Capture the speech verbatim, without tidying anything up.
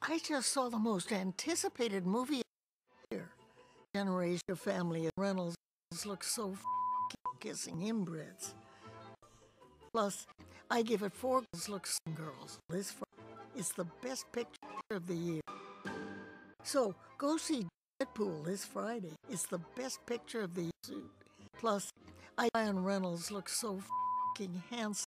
I just saw the most anticipated movie here. Generation family of Reynolds looks so f***ing kissing inbreds. Plus, I give it four looks girls. This it's the best picture of the year. So go see Deadpool this Friday. It's the best picture of the year. Plus, I Ryan Reynolds looks so f***ing handsome.